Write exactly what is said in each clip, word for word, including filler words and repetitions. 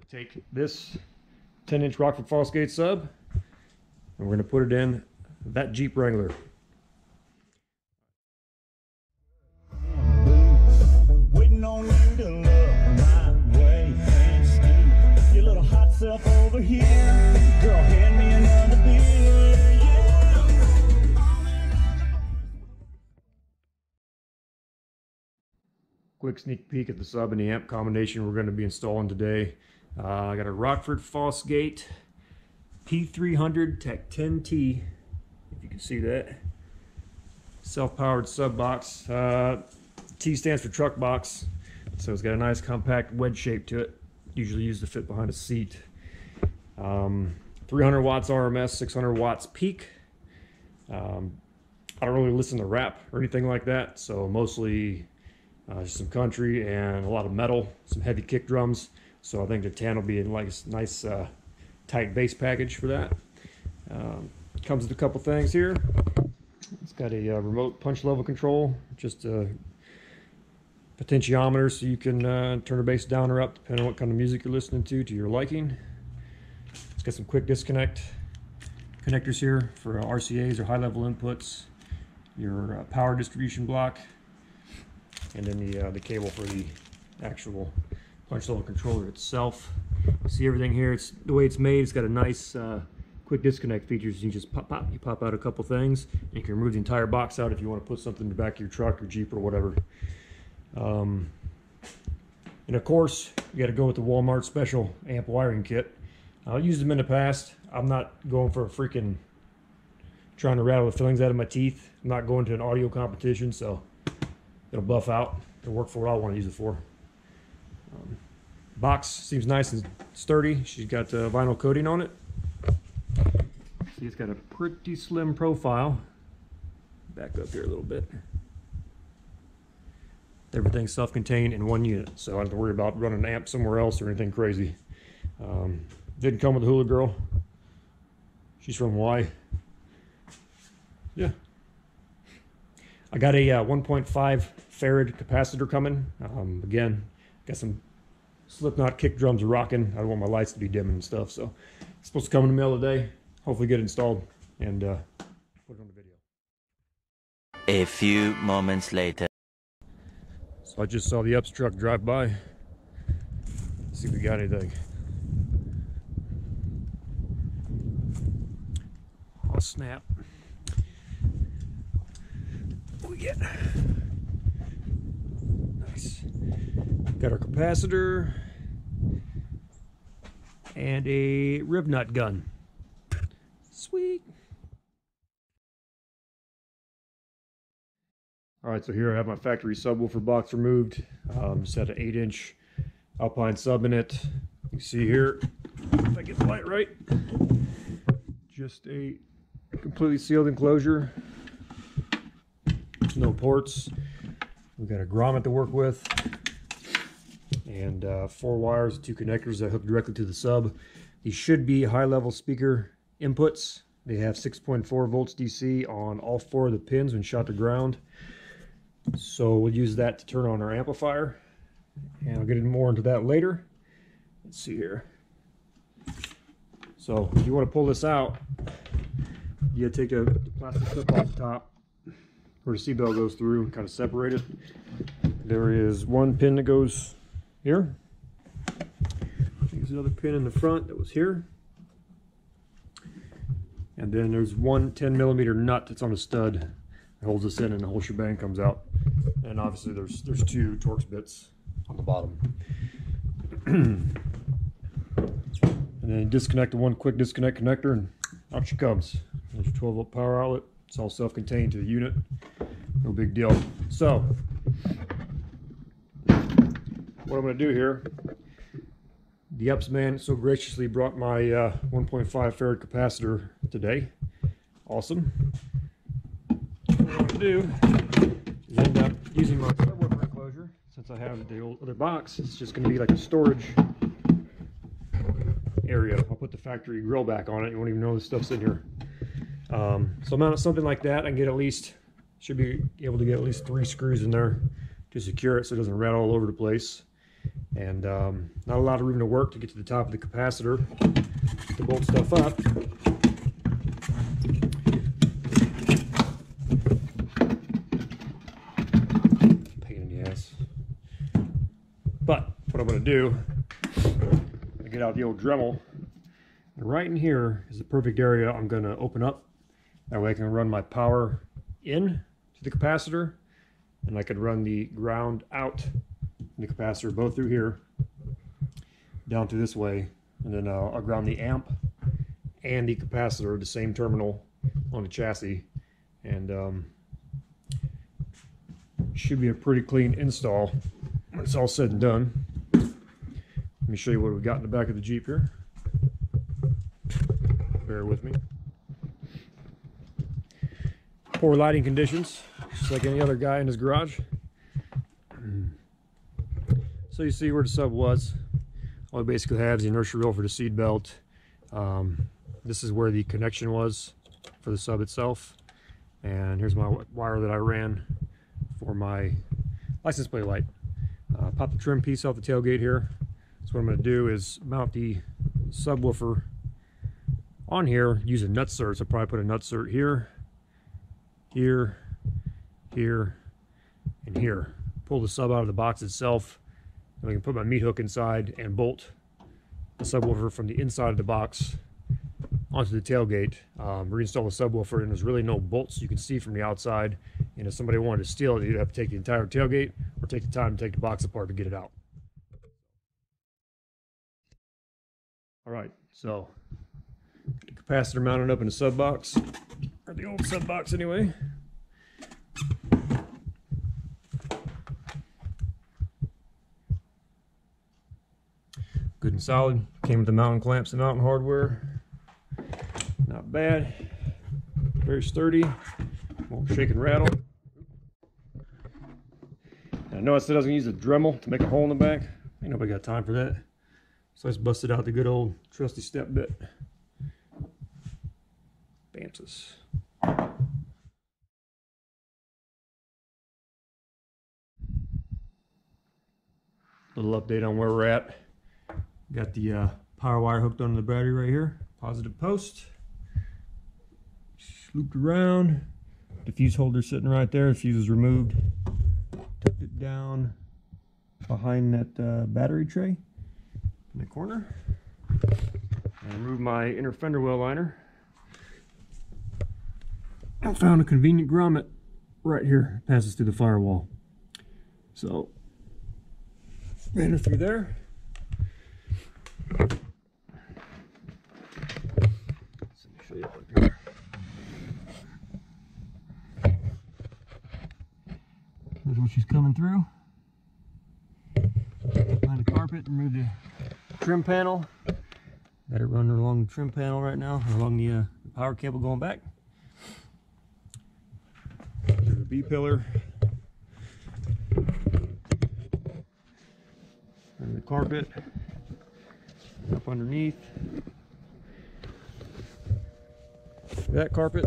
Take this ten inch Rockford Fosgate sub and we're going to put it in that Jeep Wrangler. Waiting on you to look my way and ski your little hot self over here. Girl, hand me another beer, yeah. Quick sneak peek at the sub and the amp combination we're going to be installing today. Uh, I got a Rockford Fosgate P three hundred ten T, if you can see that. Self-powered sub box. Uh, T stands for truck box, so it's got a nice compact wedge shape to it. Usually used to fit behind a seat. Um, three hundred watts R M S, six hundred watts peak. Um, I don't really listen to rap or anything like that, so mostly uh, just some country and a lot of metal, some heavy kick drums. So I think the ten will be a nice, nice uh, tight bass package for that. Um, comes with a couple things here. It's got a uh, remote punch level control, just a potentiometer so you can uh, turn the bass down or up depending on what kind of music you're listening to, to your liking. It's got some quick disconnect connectors here for uh, R C As or high level inputs, your uh, power distribution block, and then the, uh, the cable for the actual punch level controller itself. You see everything here, it's the way it's made. It's got a nice uh, quick disconnect features. You just pop, pop, you pop out a couple things. And you can remove the entire box out if you want to put something in the back of your truck or Jeep or whatever. Um, and of course, you got to go with the Walmart special amp wiring kit. I've used them in the past. I'm not going for a freaking trying to rattle the fillings out of my teeth. I'm not going to an audio competition, so it'll buff out. It'll work for what I want to use it for. Um, box seems nice and sturdy. She's got uh, vinyl coating on it. See, it's got a pretty slim profile. Back up here a little bit. Everything's self-contained in one unit, so I don't have to worry about running an amp somewhere else or anything crazy. Um, didn't come with the Hula Girl. She's from Hawaii. Yeah. I got a uh, one point five Farad capacitor coming. Um, again, got some Slipknot kick drums rocking. I don't want my lights to be dimming and stuff, so it's supposed to come in the mail today. Hopefully get it installed and uh, put it on the video. A few moments later. So I just saw the Ups truck drive by. Let's see if we got anything. Oh snap. What we get? Nice. Got our capacitor and a rib nut gun. Sweet. All right, so here I have my factory subwoofer box removed. Um, just had an eight inch Alpine sub in it. You see here, if I get the light right, just a completely sealed enclosure. No ports. We've got a grommet to work with, and uh, four wires, two connectors that hook directly to the sub. These should be high-level speaker inputs. They have six point four volts D C on all four of the pins when shot to ground. So we'll use that to turn on our amplifier, and I'll get more into that later. Let's see here. So if you want to pull this out, you gotta take the, the plastic clip off the top where the seatbelt goes through and kind of separate it. There is one pin that goes here. There's another pin in the front that was here. And then there's one ten millimeter nut that's on a stud that holds this in, and the whole shebang comes out. And obviously there's there's two Torx bits on the bottom. And then disconnect the one quick disconnect connector, and out she comes. There's your twelve volt power outlet. It's all self-contained to the unit. No big deal. So what I'm going to do here, the Ups man so graciously brought my uh, one point five Farad capacitor today. Awesome. What I'm going to do is end up using my subwoofer enclosure. Since I have the old other box, it's just going to be like a storage area. I'll put the factory grill back on it. You won't even know this stuff's in here. Um, so mount something like that, I can get at least, should be able to get at least three screws in there to secure it so it doesn't rattle all over the place. and um, not a lot of room to work to get to the top of the capacitor to bolt stuff up. Pain in the ass. But what I'm going to do, I get out the old Dremel, and right in here is the perfect area I'm going to open up. That way I can run my power in to the capacitor, and I can run the ground out in the capacitor, both through here, down through this way, and then uh, I'll ground the amp and the capacitor, the same terminal on the chassis, and um, should be a pretty clean install when it's all said and done. Let me show you what we've got in the back of the Jeep here. Bear with me. Poor lighting conditions, just like any other guy in his garage. So you see where the sub was. All it basically has is the inertia reel for the seat belt. Um, this is where the connection was for the sub itself. And here's my wire that I ran for my license plate light. Uh, pop the trim piece off the tailgate here. So what I'm going to do is mount the subwoofer on here using nutsert. So I'll probably put a nutsert here, here, here, and here. Pull the sub out of the box itself, and I can put my meat hook inside and bolt the subwoofer from the inside of the box onto the tailgate. Um, reinstall the subwoofer, and there's really no bolts you can see from the outside. And if somebody wanted to steal it, you'd have to take the entire tailgate or take the time to take the box apart to get it out. All right, so the capacitor mounted up in the sub box, or the old sub box anyway. Good and solid. Came with the mounting clamps and mounting hardware. Not bad. Very sturdy. Won't shake and rattle. And I noticed it doesn't use a Dremel to make a hole in the back. Ain't nobody got time for that. So I just busted out the good old trusty step bit. Bamses. Little update on where we're at. Got the uh, power wire hooked onto the battery right here. Positive post. Looped around. The fuse holder sitting right there. The fuse is removed. Tucked it down behind that uh, battery tray in the corner. And removed my inner fender well liner. I found a convenient grommet right here. Passes through the firewall. So ran her through there. Let me show you up here. Here's what she's coming through. Behind the carpet, remove the trim panel. Got it running along the trim panel right now, along the, uh, the power cable going back. Here's the B pillar. And the carpet. Up underneath. That carpet.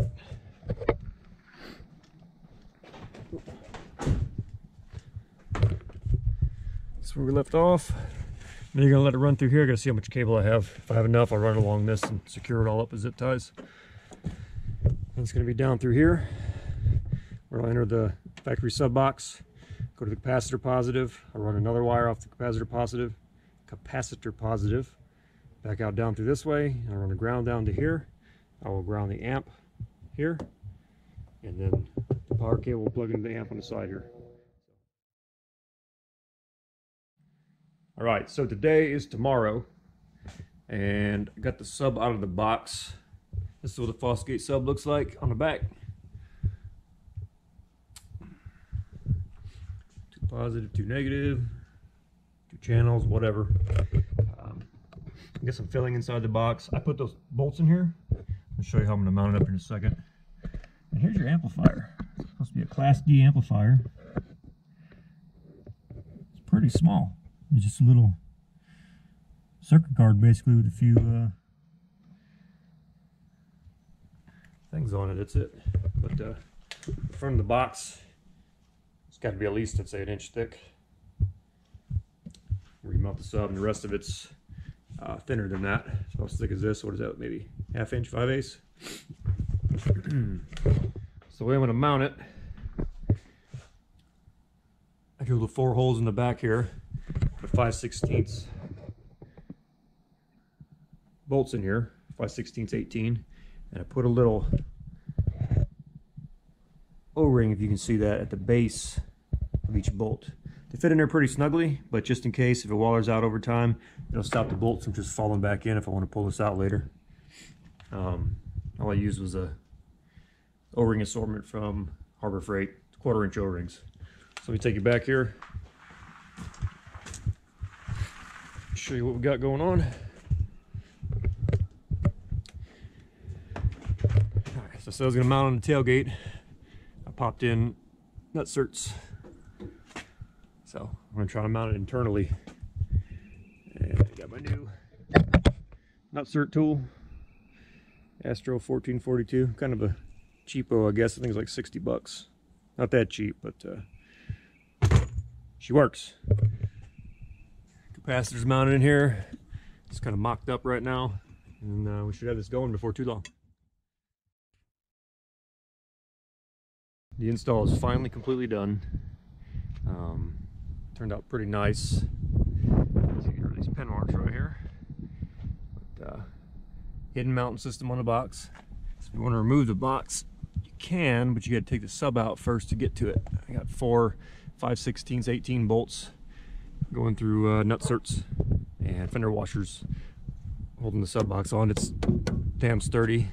That's where we left off. Then you're gonna let it run through here. I gotta see how much cable I have. If I have enough, I'll run along this and secure it all up with zip ties. And it's gonna be down through here, where I'll enter the factory sub box, go to the capacitor positive. I'll run another wire off the capacitor positive, capacitor positive, back out down through this way, and I'll run the ground down to here. I will ground the amp here, and then the power cable will plug into the amp on the side here. All right, so today is tomorrow, and I got the sub out of the box. This is what the Fosgate sub looks like on the back. Two positive, two negative, two channels, whatever. Um, get some filling inside the box. I put those bolts in here. I'll show you how I'm going to mount it up in a second. And here's your amplifier. It's supposed to be a Class D amplifier. It's pretty small. It's just a little circuit card basically with a few uh, things on it. That's it. But uh, the front of the box, it's got to be at least, I'd say, an inch thick. where you mount the sub, and the rest of it's uh, thinner than that. It's about as thick as this. What is that, maybe half inch, five eighths? So the way I'm going to mount it, I drill the four holes in the back here, put five sixteenths bolts in here, five sixteenths eighteen, and I put a little O-ring, if you can see that, at the base of each bolt. They fit in there pretty snugly, but just in case, if it wallers out over time, it'll stop the bolts from just falling back in if I want to pull this out later. Um, all I used was a O-ring assortment from Harbor Freight, quarter inch O-rings. So let me take you back here, show you what we got going on. Alright, so I said I was going to mount on the tailgate. I popped in nut certs. So I'm going to try to mount it internally. And I got my new nut cert tool, Astro fourteen forty-two, kind of a cheapo, I guess. I think it's like sixty bucks. Not that cheap, but uh, she works. Capacitor's mounted in here. It's kind of mocked up right now, and uh, we should have this going before too long. The install is finally completely done. Um, turned out pretty nice. See, here are these pin marks right here. But, uh, hidden mounting system on the box. So if you want to remove the box, you can, but you got to take the sub out first to get to it. I got four five sixteenths eighteen bolts going through uh, nut certs and fender washers holding the sub box on. It's damn sturdy.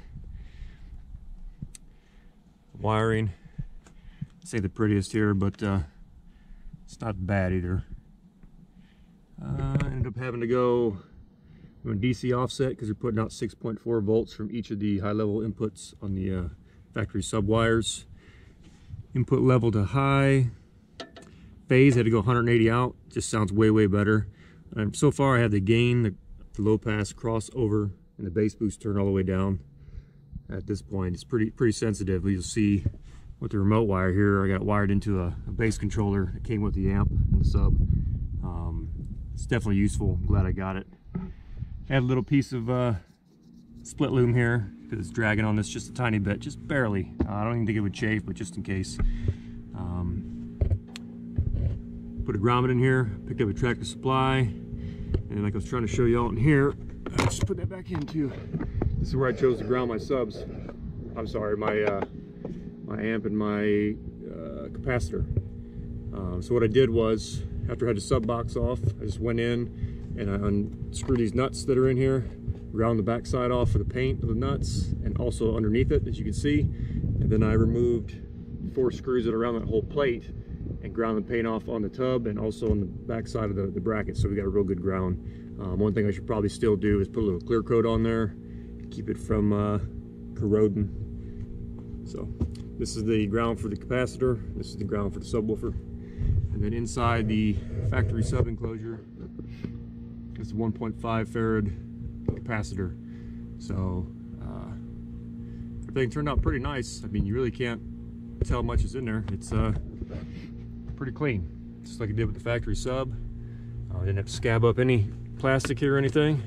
Wiring, I'd say the prettiest here, but uh, it's not bad either. Uh, I ended up having to go a D C offset because you're putting out six point four volts from each of the high level inputs on the uh, factory sub wires. Input level to high. Phase had to go one hundred eighty out. Just sounds way way better. Um, so far I had the gain, the, the low pass crossover, and the bass boost turn all the way down. At this point it's pretty pretty sensitive. You'll see with the remote wire here, I got it wired into a, a bass controller that came with the amp and the sub. Um, it's definitely useful. I'm glad I got it. Add a little piece of uh, split loom here because it's dragging on this just a tiny bit, just barely. Uh, I don't even think it would chafe, but just in case. Um, put a grommet in here, picked up a tractor supply, and like I was trying to show you all in here, I just put that back in too. This is where I chose to ground my subs. I'm sorry, my uh, my amp and my uh, capacitor. Um, so what I did was, after I had the sub box off, I just went in and I unscrewed these nuts that are in here, ground the back side off for the paint of the nuts, and also underneath it, as you can see. And then I removed four screws that are around that whole plate and ground the paint off on the tub and also on the back side of the, the bracket, so we got a real good ground. Um, one thing I should probably still do is put a little clear coat on there to keep it from uh, corroding. So this is the ground for the capacitor, this is the ground for the subwoofer. And then inside the factory sub enclosure is the one point five farad capacitor. So uh, everything turned out pretty nice. I mean, you really can't tell much is in there. It's uh, pretty clean, just like it did with the factory sub. I uh, didn't have to scab up any plastic here or anything.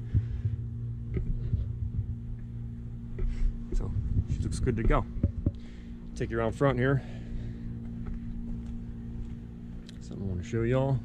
So she looks good to go. Take you around front here. Something I want to show y'all.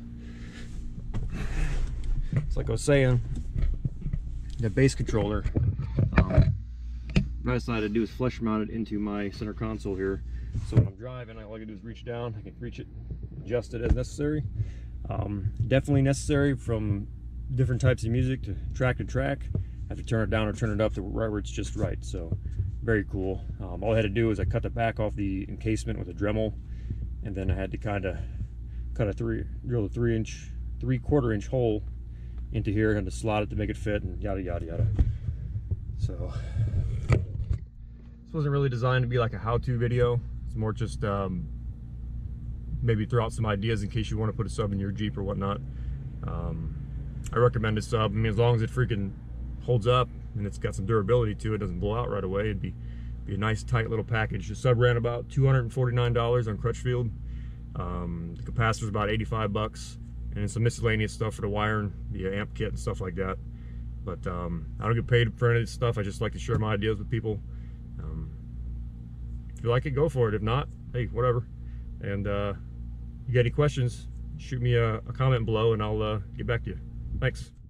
It's like I was saying, the bass controller, um, what I decided to do is flush mount it into my center console here. So when I'm driving, all I can do is reach down. I can reach it, adjust it as necessary. Um, definitely necessary from different types of music to track to track. I have to turn it down or turn it up to right where it's just right. So very cool. Um, all I had to do is I cut the back off the encasement with a Dremel, and then I had to kind of cut a three, drill a three inch, three quarter inch hole into here and to slot it to make it fit, and yada yada yada. So this wasn't really designed to be like a how-to video. It's more just um, maybe throw out some ideas in case you want to put a sub in your Jeep or whatnot. Um, I recommend a sub. I mean, as long as it freaking holds up and it's got some durability to it, doesn't blow out right away, it'd be be a nice tight little package. The sub ran about two hundred forty-nine dollars on Crutchfield. Um, the capacitor's about eighty-five bucks. and some miscellaneous stuff for the wiring, the amp kit and stuff like that. But um, I don't get paid for any of this stuff. I just like to share my ideas with people. Um, if you like it, go for it. If not, hey, whatever. And uh, you got any questions, shoot me a, a comment below and I'll uh, get back to you. Thanks.